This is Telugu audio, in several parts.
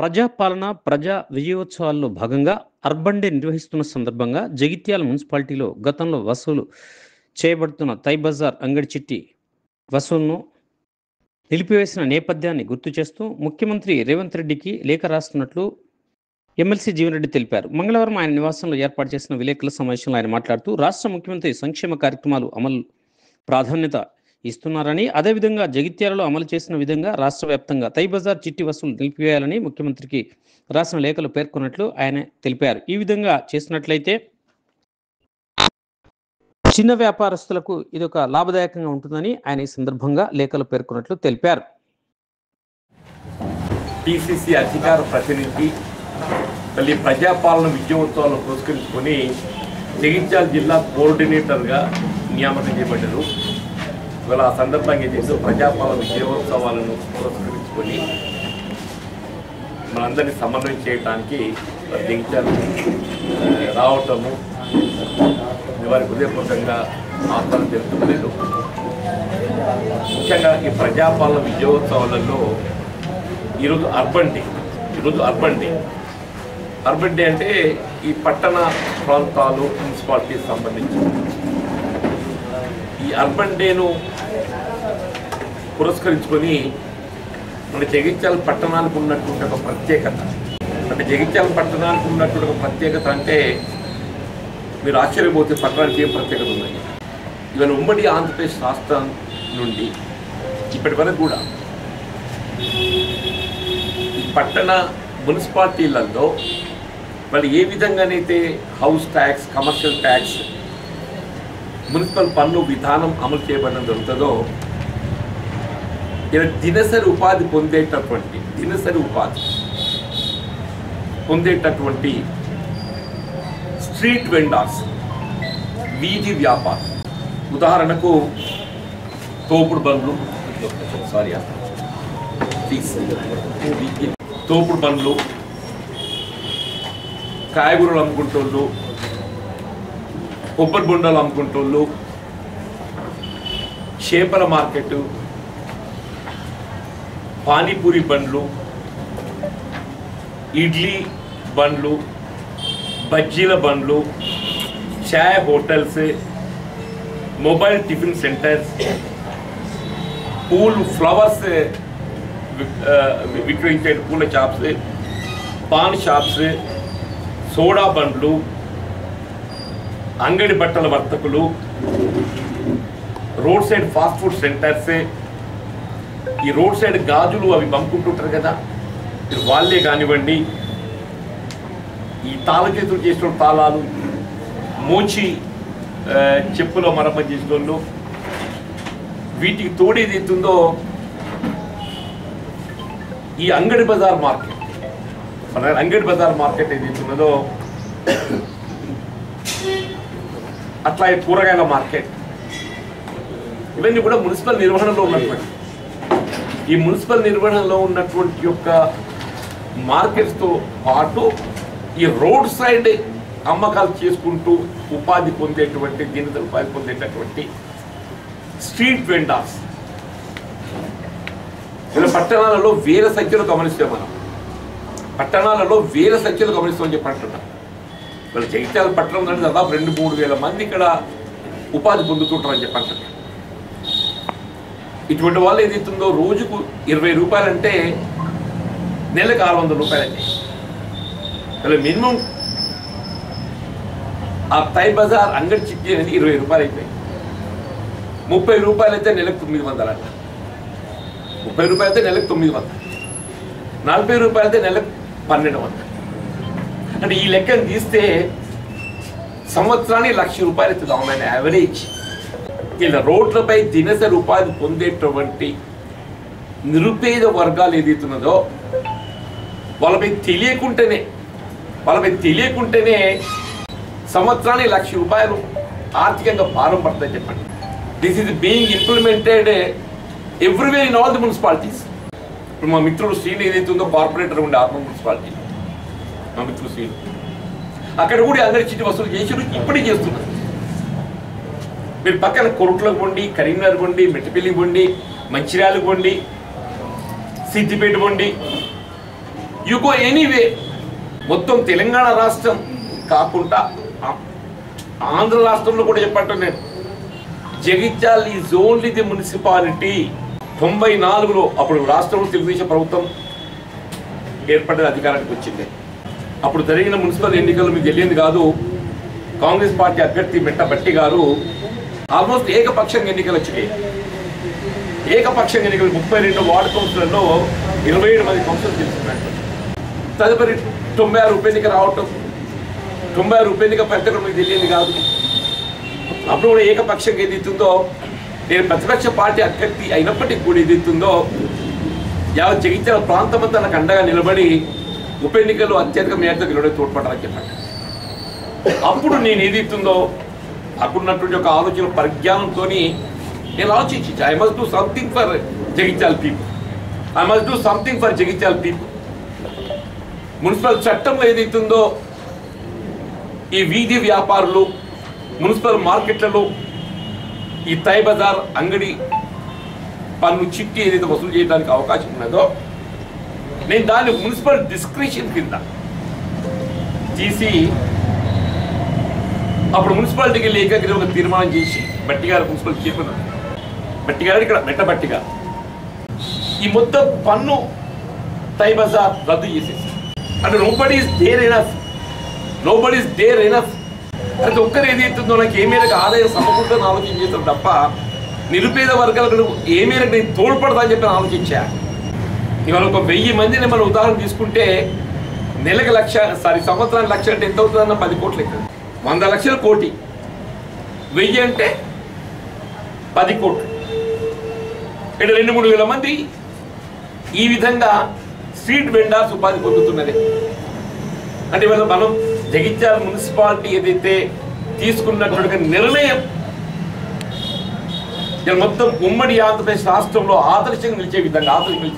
ప్రజాపాలన, ప్రజా విజయోత్సవాల్లో భాగంగా అర్బన్ డే నిర్వహిస్తున్న సందర్భంగా జగిత్యాల మున్సిపాలిటీలో గతంలో వసూలు చేయబడుతున్న తై బజార్ అంగడి చిట్టి వసూలును నిలిపివేసిన నేపథ్యాన్ని గుర్తు చేస్తూ ముఖ్యమంత్రి రేవంత్ రెడ్డికి లేఖ రాస్తున్నట్లు ఎమ్మెల్సీ జీవన్ రెడ్డి తెలిపారు. మంగళవారం ఆయన నివాసంలో ఏర్పాటు చేసిన విలేకరుల సమావేశంలో ఆయన మాట్లాడుతూ రాష్ట్ర ముఖ్యమంత్రి సంక్షేమ కార్యక్రమాలు అమలు ప్రాధాన్యత ఇస్తున్నారని, అదేవిధంగా జగిత్యాలలో అమలు చేసిన విధంగా రాష్ట్ర వ్యాప్తంగా తై బజార్ చిట్టి వసూలు నిలిపివేయాలని ముఖ్యమంత్రికి రాసిన లేఖలో పేర్కొన్నట్లు ఆయన తెలిపారు. ఈ విధంగా చేసినట్లయితే చిన్న వ్యాపారస్తులకు ఇది ఒక లాభదాయకంగా ఉంటుందని ఆయన ఈ సందర్భంగా లేఖలో పేర్కొన్నట్లు తెలిపారు. పిసిసి అధికార ప్రతినిధి మళ్ళీ ప్రజాపాలన విజయోత్సవాలను పురస్కరించుకొని జగిత్యాల జిల్లా కోఆర్డినేటర్గా నియామకం చేయబడ్డారు. ఇవాళ ఆ సందర్భంగా చేస్తూ ప్రజాపాలన విజయోత్సవాలను పురస్కరించుకొని మనందరినీ సమన్వయం చేయడానికి జగిత్యాల రావటము వారి హృదయపూర్వకంగా ఆహ్వానం తెలుపుతలేదు. ముఖ్యంగా ఈ ప్రజాపాలన విజయోత్సవాలలో ఈరోజు అర్బన్ డే అంటే ఈ పట్టణ ప్రాంతాలు మున్సిపాలిటీకి సంబంధించి ఈ అర్బన్ డేను పురస్కరించుకొని మన జగిత్యాల పట్టణానికి ఉన్నటువంటి ఒక ప్రత్యేకత, అంటే మీరు ఆశ్చర్యపోతే పట్టణానికి ఏం ప్రత్యేకత ఉన్నాయి. ఇవాళ ఉమ్మడి ఆంధ్రప్రదేశ్ రాష్ట్రం నుండి ఇప్పటి వరకు కూడా ఈ పట్టణ మున్సిపాలిటీలలో వాళ్ళు ఏ విధంగానైతే house tax, commercial tax, municipal పన్ను విధానం అమలు చేయబడడం జరుగుతుందో ఇలా దినసరి ఉపాధి పొందేటటువంటి స్ట్రీట్ వెండర్స్, వీధి వ్యాపారం, ఉదాహరణకు తోపుడు బండ్లు, కాయగూరలు అమ్ముకుంటోళ్ళు, కొబ్బరి బొండాలు అమ్ముకుంటోళ్ళు, చేపల మార్కెట్, పానీపూరి బండ్లు, ఇడ్లీ బండ్లు, బజ్జీల బండ్లు, చాయ్ hotels, mobile tiffin centres, flowers విక్రయించే పూల షాప్స్, పాన్ షాప్స్, సోడా బండ్లు, అంగడి బట్టల వర్తకులు, road side fast food centres, ఈ రోడ్ సైడ్ గాజులు అవి పంపుకుంటుంటారు కదా, మీరు వాళ్ళే కానివ్వండి, ఈ తాళ చేతులు చేసిన తాళాలు, మోచి చెప్పులో మరమ్మతు చేసిన వాళ్ళు, వీటికి తోడేది అవుతుందో ఈ అంగడి బజార్ మార్కెట్ ఏదైతే ఉన్నదో అట్లా కూరగాయల మార్కెట్, ఇవన్నీ కూడా మున్సిపల్ నిర్వహణలో ఉన్నటువంటి యొక్క మార్కెట్స్తో పాటు ఈ రోడ్ సైడ్ అమ్మకాలు చేసుకుంటూ ఉపాధి పొందేటటువంటి స్ట్రీట్ వెండర్స్ ఇలా పట్టణాలలో వేల సంఖ్యలో గమనిస్తామని చెప్పి అంటున్నాం. వీళ్ళ జగిత్యాల పట్టణం అంటే దాదాపు 2-3 వేల మంది ఇక్కడ ఉపాధి పొందుతుంటారని చెప్పి అంటున్నాం. ఇటువంటి వాళ్ళు ఏదైతుందో రోజుకు 20 రూపాయలు అంటే నెలకు 600 రూపాయలు అంటే వీళ్ళ మినిమం ఆ తై బజార్ అంగడి చిట్టి అనేది 20 రూపాయలు అయిపోయింది. 30 రూపాయలు అయితే నెలకు 900 అంట, 30 రూపాయలు అయితే నెలకు 900, 40 రూపాయలు అయితే నెలకు 1200. అంటే ఈ లెక్కను తీస్తే సంవత్సరానికి 1,00,000 రూపాయలు అవుతుంది ఆమె యావరేజ్. ఇలా రోడ్లపై దినసరి ఉపాధి పొందేటువంటి నిరుపేద వర్గాలు ఏదైతున్నదో వాళ్ళపై తెలియకుంటేనే సంవత్సరానికి 1,00,000 రూపాయలు ఆర్థికంగా భారం పడుతుందని చెప్పండి. This is being implemented everywhere in all the municipalities. ఇప్పుడు మా మిత్రుడు శ్రీని ఏదైతే ఉందో కార్పొరేటర్ ఉండే ఆర్మూర్ మున్సిపాలిటీ, మా మిత్రుడు శ్రీని అక్కడ కూడా అందరి చిట్టి వసూలు చేసి ఇప్పటికీ చేస్తున్నారు. మీరు పక్కన కొరుట్లకు పోండి, కరీంనగర్ పోండి, మెట్టిపల్లి పోండి, మంచిర్యాలకు పోండి, సిద్దిపేట పోండి, యు గో ఎనీవే. మొత్తం తెలంగాణ రాష్ట్రం కాకుండా ఆంధ్ర రాష్ట్రంలో కూడా చెప్పంటాను నేను, Jagtial is only the municipality. 94లో అప్పుడు రాష్ట్రంలో తెలుగుదేశం ప్రభుత్వం ఏర్పడిన అధికారానికి వచ్చింది. అప్పుడు జరిగిన మున్సిపల్ ఎన్నికలు మీకు తెలియదు కాదు, కాంగ్రెస్ పార్టీ అభ్యర్థి మెట్టబట్టి గారు ఆల్మోస్ట్ ఏకపక్షంగా ఎన్నికలు వచ్చినాయి. ఏకపక్షంగా ఎన్నికలు 32 వార్డు కౌన్సిలర్లో 27 మంది కౌన్సిలర్ గెలుస్తున్నట్టు. తదుపరి 96 ఉప ఎన్నిక రావటం, 96 ఉప ఎన్నిక పెట్టడం మీకు తెలియదు కాదు. అప్పుడు కూడా ఏకపక్షంగా ఏదైతుందో, నేను ప్రతిపక్ష పార్టీ అభ్యర్థి అయినప్పటికీ కూడా ఏదైతుందో యావత్ జగిత్యాల ప్రాంతం అంతా నాకు అండగా నిలబడి ఉప ఎన్నికల్లో అత్యధిక మేరతో నిలబడి తోడ్పడాలని చెప్పండి. అప్పుడు నేను ఏదైతుందో అక్కడున్నటువంటి ఒక ఆలోచన పరిజ్ఞానంతో నేను ఆలోచించి I must do something for Jagtial people, I must do something for Jagtial people. Municipal చట్టంలో ఏదైతుందో ఈ వీధి వ్యాపారులు మున్సిపల్ మార్కెట్లలో ఈ తై బజార్ అంగడి పన్ను చిట్టి ఏదైతే వసూలు చేయడానికి అవకాశం ఉన్నదో, నేను దాన్ని మున్సిపల్ డిస్క్రిషన్ కింద తీసి అప్పుడు మున్సిపాలిటీకి వెళ్ళి ఏకాగ్రత ఒక తీర్మానం చేసి బట్టి గారు మున్సిపల్ చైర్మన్, బట్టి గారు ఇక్కడ మెట్టబట్టి గారు ఈ మొత్తం పన్ను తై బజార్ రద్దు చేసేసి, అంటే nobody is dare enough, nobody is dare enough. అది ఒక్కరు ఏదైతుందో నాకు ఏ మేరకు ఆదాయం సమకూరుతుందని ఆలోచన చేస్తాను తప్ప నిరుపేద వర్గాలకు ఏ మేరకు నేను తోడ్పడతా అని చెప్పి ఆలోచించా. ఇవాళ ఒక 1000 మందిని మనం ఉదాహరణ తీసుకుంటే నెలకు సంవత్సరానికి 1,00,000 అంటే ఎంత అవుతుందన్న 10 కోట్లు అవుతుంది. 100 లక్షలు కోటి, 1000 అంటే 10 కోట్లు. ఇక్కడ 2-3 వేల మంది ఈ విధంగా స్ట్రీట్ వెండర్స్ ఉపాధి పొందుతున్నది. అంటే ఇవాళ మనం జగిత్యాల మున్సిపాలిటీ ఏదైతే తీసుకున్నటువంటి నిర్ణయం మొత్తం ఉమ్మడి ఆంధ్రప్రదేశ్ రాష్ట్రంలో ఆదర్శంగా నిలిచే విధంగా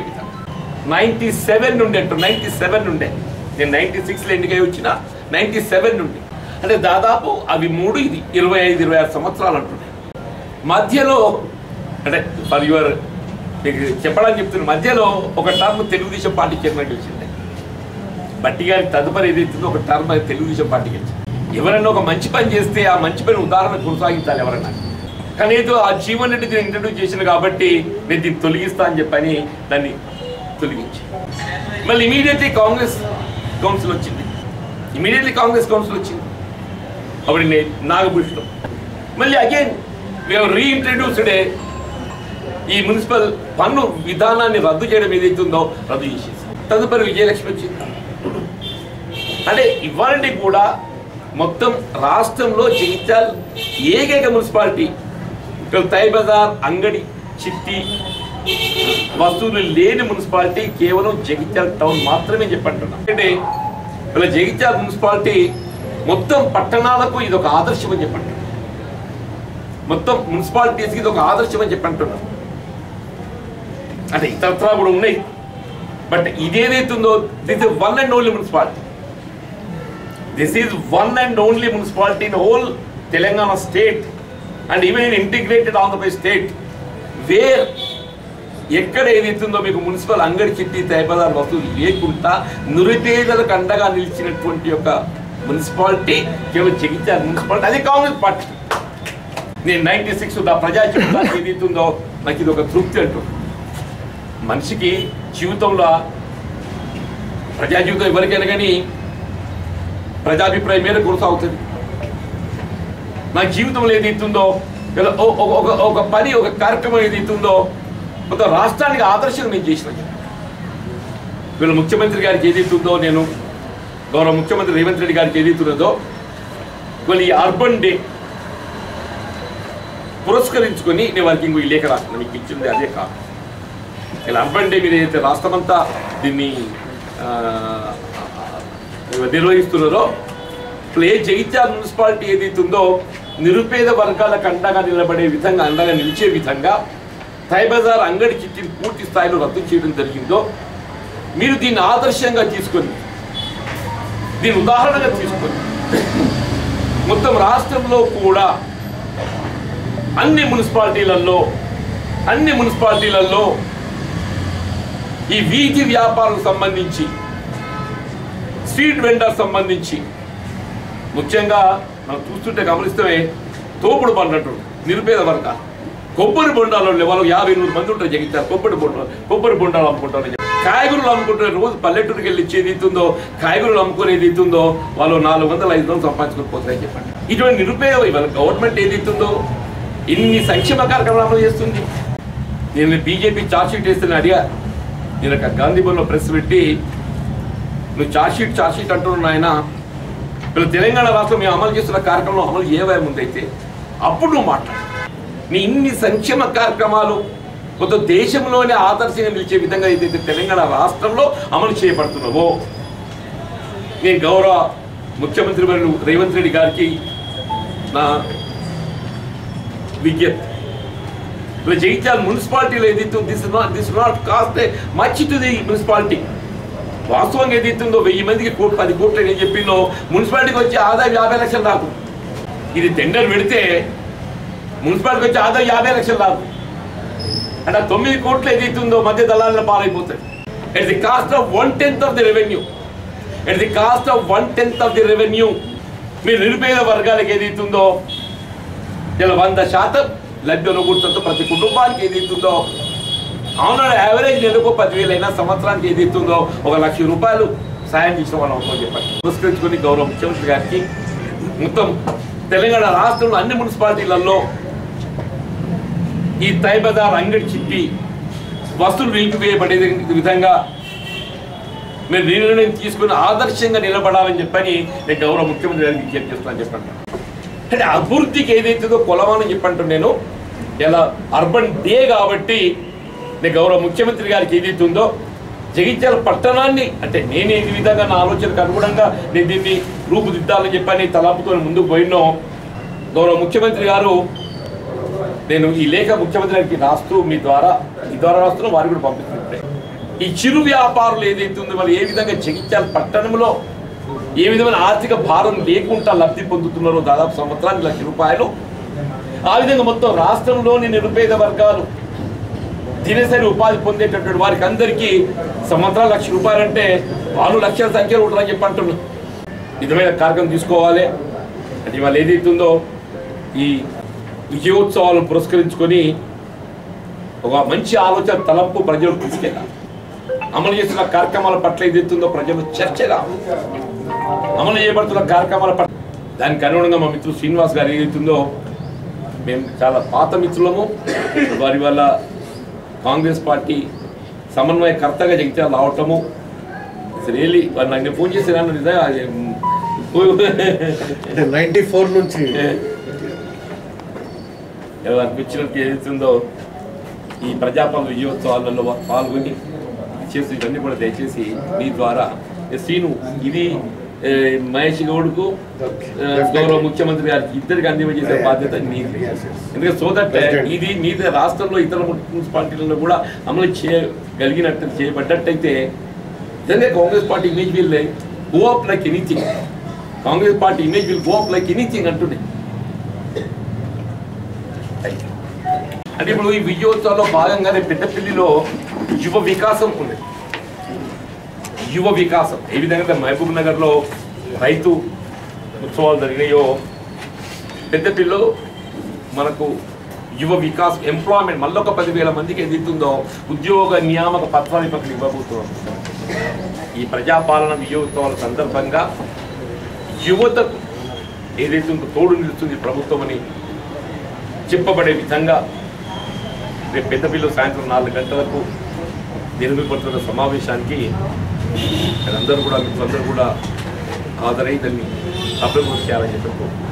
97 నుండి అంటూ 97 నుండే, నేను 96లో ఎన్నికై వచ్చిన 97 నుండి, అంటే దాదాపు అవి 3 ఇది 25-26 సంవత్సరాలు అంటున్నాయి. మధ్యలో అంటే ఫర్ యువర్ మీకు చెప్పడానికి చెప్తున్న మధ్యలో ఒక టర్మ్ తెలుగుదేశం పార్టీ చైర్మన్ గెలిచింది. బట్టి గారి తదుపరి ఏదైతుందో ఒక టర్మ్ తెలుగుదేశం పార్టీ గెలిచింది. ఎవరైనా ఒక మంచి పని చేస్తే ఆ మంచి పని ఉదాహరణ కొనసాగించాలి ఎవరైనా. కానీ ఏదో ఆ జీవన్ రెడ్డి దీన్ని ఇంట్రడ్యూస్ చేసిన కాబట్టి నేను దీన్ని తొలగిస్తా అని చెప్పని దాన్ని తొలగించి మళ్ళీ ఇమీడియట్లీ కాంగ్రెస్ కౌన్సిల్ వచ్చింది. అప్పుడు నాగభూషణం మళ్ళీ అగైన్ మేము రీఇంట్రడ్యూస్డ్ ఈ మున్సిపల్ పన్ను విధానాన్ని రద్దు చేయడం ఏదైతుందో రద్దు చేసేసి తదుపరి విజయలక్ష్మి వచ్చింది. అంటే ఇవాళ కూడా మొత్తం రాష్ట్రంలో జగిత్యాల ఏకైక మున్సిపాలిటీ తై బజార్ అంగడి చిట్టి వస్తువులు లేని మున్సిపాలిటీ కేవలం జగిత్యాల టౌన్ మాత్రమే చెప్పంటున్నాం. అంటే ఇలా జగిత్యాల మున్సిపాలిటీ మొత్తం పట్టణాలకు ఇది ఒక ఆదర్శం అని చెప్పండి, మొత్తం మున్సిపాలిటీస్కి ఇది ఒక ఆదర్శం అని చెప్పంటున్నాం. అంటే ఇతరత్రా కూడా ఉన్నాయి, బట్ ఇదేదైతుందో this is one and only municipality. This is one and only municipality in whole Telangana state and even in integrated Andhra Pradesh state where ఎక్కడ ఏదైతుందో మీకు మున్సిపల్ అంగడి చిట్టి తైబజార్ వస్తువులు లేకుండా నిరుపేదలకు అండగా నిలిచినటువంటి యొక్క మున్సిపాలిటీ కేవలం జగిత్యాల మున్సిపాలిటీ, అది కాంగ్రెస్ పార్టీ. నేను 96 ప్రజా జీవితానికి ఏదైతుందో నాకు ఇది ఒక తృప్తి అంటూ. మనిషికి జీవితంలో ప్రజా జీవితం ఎవరికైనా కానీ ప్రజాభిప్రాయం మీద కొనసాగుతుంది. నా జీవితంలో ఏదైతుందో ఒక పని ఒక కార్యక్రమం ఏదైతుందో మొత్తం రాష్ట్రానికి ఆదర్శంగా నేను చేసిన. వీళ్ళ ముఖ్యమంత్రి గారికి ఏదైతుందో, నేను గౌరవ ముఖ్యమంత్రి రేవంత్ రెడ్డి గారికి ఏదైతున్నదో వీళ్ళు ఈ అర్బన్ డే పురస్కరించుకొని నేను వారికి ఇంకో ఈ లేఖ రాస్తున్నాను. మీకు ఇచ్చింది అదే కాదు, ఇలా అర్బన్ డే మీరు ఏదైతే రాష్ట్రమంతా దీన్ని నిర్వహిస్తున్నారో ఏ జగిత్యాల మున్సిపాలిటీ ఏదైతుందో నిరుపేద వర్గాలకు అండగా నిలబడే విధంగా, అండగా నిలిచే విధంగా తైబజార్ అంగడి చిట్టిని పూర్తి స్థాయిలో రద్దు చేయడం జరిగిందో, మీరు దీన్ని ఆదర్శంగా తీసుకొని, దీన్ని ఉదాహరణగా తీసుకొని మొత్తం రాష్ట్రంలో కూడా అన్ని మున్సిపాలిటీలలో ఈ వీధి వ్యాపారాలకు సంబంధించి స్ట్రీట్ వెండర్ సంబంధించి ముఖ్యంగా మనం చూస్తుంటే గమనిస్తే తోపుడు బండ్లు నిరుపేద వర్గ కొబ్బరి బొండాలు వాళ్ళు 50-100 మంది ఉంటారు జగిత్యాల కొబ్బరి బొండాలు అమ్ముకుంటారు, కాయగూరలు అమ్ముకుంటారు. రోజు పల్లెటూరుకి వెళ్ళి ఇచ్చేది ఇస్తుందో కాయగూరలు అమ్ముకునేది ఇస్తుందో వాళ్ళు 400-500 సంపాదించుకొని పోతారని చెప్పండి. ఇటువంటి నిరుపేద ఇవాళ గవర్నమెంట్ ఏది ఇస్తుందో ఇన్ని సంక్షేమ కార్యక్రమాలు అమలు చేస్తుంది. నేను బీజేపీ ఛార్జ్షీట్ వేస్తే అడిగా, నేను గాంధీ భవన్లో ప్రెస్ పెట్టి నువ్వు ఛార్జ్షీట్ అంటున్నావు ఆయన, వీళ్ళు తెలంగాణ రాష్ట్రం మేము అమలు చేస్తున్న కార్యక్రమంలో అమలు ఏవై ముందైతే అప్పుడు నువ్వు మాట్లాడు. నీ ఇన్ని సంక్షేమ కార్యక్రమాలు మొత్తం దేశంలోనే ఆదర్శంగా నిలిచే విధంగా ఏదైతే తెలంగాణ రాష్ట్రంలో అమలు చేయబడుతున్నావో నేను గౌరవ ముఖ్యమంత్రి వర్యులు రేవంత్ రెడ్డి గారికి నా విజ్ఞప్తి. ఇలా జగిత్యాల మున్సిపాలిటీలో ఏదైతే this not cost much to the municipality. వాస్తవంగా ఏదైతుందో 1000 మందికి 10 కోట్లు నేను చెప్పిందో మున్సిపాలిటీకి వచ్చే ఆదాయం 50 లక్షలు రాకు. ఇది టెండర్ పెడితే మున్సిపాలిటీకి వచ్చే ఆదాయం 50 లక్షలు రాకు అంటే 9 కోట్లు ఏదైతుందో మధ్య దళాల పాలైపోతుంది. It the cost of 1/10 of the revenue. It the cost of 1/10 of the revenue. మీరు నిరుపేద వర్గాలకు ఏదైతుందో ఇలా 100% లబ్ధిలో కూర్చుందో ప్రతి కుటుంబానికి ఏదైతుందో అవునాడు యావరేజ్ నెలకు 10,000 అయినా సంవత్సరానికి ఏదైతుందో 1,00,000 రూపాయలు సాయం చేసిన వాళ్ళు అవుతుందని చెప్పండి. పురస్కరించుకొని గౌరవ ముఖ్యమంత్రి గారికి మొత్తం తెలంగాణ రాష్ట్రంలో అన్ని మున్సిపాలిటీలలో ఈ తైబదార్ అంగడి చిట్టి వస్తువులు నిలిపివేయబడే విధంగా మీరు నిర్ణయం తీసుకుని ఆదర్శంగా నిలబడాలని చెప్పని నేను గౌరవ ముఖ్యమంత్రి గారికి విజ్ఞప్తి చేస్తున్నాను చెప్పండి. అంటే అభివృద్ధికి ఏదైతుందో కొలవాలని చెప్పంటూ నేను ఇలా అర్బన్ డే కాబట్టి నేను గౌరవ ముఖ్యమంత్రి గారికి ఏదైతుందో జగిత్యాల పట్టణాన్ని అంటే నేను ఈ విధంగా నా ఆలోచనకు అనుగుణంగా నేను దీన్ని రూపుదిద్దాలని చెప్పని తలపుతో ముందుకు పోయినో గౌరవ ముఖ్యమంత్రి గారు నేను ఈ లేఖ ముఖ్యమంత్రి గారికి రాస్తూ మీ ద్వారా రాస్తున్నా వారు కూడా పంపిస్తుంటాయి. ఈ చిరు వ్యాపారులు ఏదైతే ఉందో వాళ్ళు ఏ విధంగా జగిత్యాల పట్టణంలో ఏ విధమైన ఆర్థిక భారం లేకుండా లబ్ధి పొందుతున్నారో దాదాపు సంవత్సరానికి 1,00,000 రూపాయలు. ఆ విధంగా మొత్తం రాష్ట్రంలోని నిరుపేద వర్గాలు దినసరి ఉపాధి పొందేటటువంటి వారికి అందరికీ సంవత్సరాలు 1,00,000 రూపాయలు అంటే వాళ్ళు లక్షల సంఖ్యలో ఉంటారని చెప్పి అంటున్నారు. నిజమైన కార్యక్రమం తీసుకోవాలి. అంటే ఇవాళ ఏదైతుందో ఈ విజయోత్సవాలను పురస్కరించుకొని ఒక మంచి ఆలోచన తలంపు ప్రజలకు తీసుకెళ్ళాలి. అమలు చేస్తున్న కార్యక్రమాల పట్ల ఏదైతుందో ప్రజలు చర్చగా అమలు చేయబడుతున్న కార్యక్రమాల పట్ల దానికి అనుగుణంగా మా మిత్రుడు శ్రీనివాస్ గారు ఏదైతుందో మేము చాలా పాత మిత్రులము. వారి వల్ల కాంగ్రెస్ పార్టీ సమన్వయకర్తగా జగిత్యాల రావటము రియల్లీ వారు నాకు ఫోన్ చేసేదాన్ని నిజంగా 94 నుంచి అనిపించినట్టు ఏదైతుందో ఈ ప్రజాపాలన విజయోత్సవాలలో పాల్గొని చేసి ఇవన్నీ కూడా దయచేసి మీ ద్వారా శ్రీను ఇది మహేష్ గౌడ్కు గౌరవ ముఖ్యమంత్రి గారికి ఇద్దరికి అందజేసే బాధ్యత మీది. ఎందుకంటే సో దట్ ఇది మీద రాష్ట్రంలో ఇతర మున్సిపాలిటీలలో కూడా అమలు చేయబడ్డట్టయితే నిజంగా Congress party image will go up like anything. Congress party image will go up like anything అంటుండే. అంటే ఇప్పుడు ఈ విజయోత్సవంలో భాగంగానే పెద్దపల్లిలో యువ వికాసం ఉంది. యువ వికాసం ఏ విధంగా మహబూబ్ నగర్లో రైతు ఉత్సవాలు జరిగినాయో పెద్దపల్లిలో మనకు యువ వికాస్ ఎంప్లాయ్మెంట్ మళ్ళొక 10,000 మందికి ఏదైతుందో ఉద్యోగ నియామక పత్రాన్ని పక్కన ఇవ్వబోతున్నాం. ఈ ప్రజాపాలన విజయోత్సవాల సందర్భంగా యువతకు ఏదైతే తోడు నిలుస్తుంది ప్రభుత్వం అని చెప్పబడే విధంగా రేపు పెద్దపల్లిలో సాయంత్రం 4 గంటలకు నిర్వహింపబడుతున్న సమావేశానికి అందరూ కూడా మిత్రులందరూ కూడా హాజరై దాన్ని అభివృద్ధి చేయాలని చెప్పి